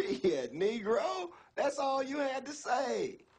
Shit, Negro, that's all you had to say.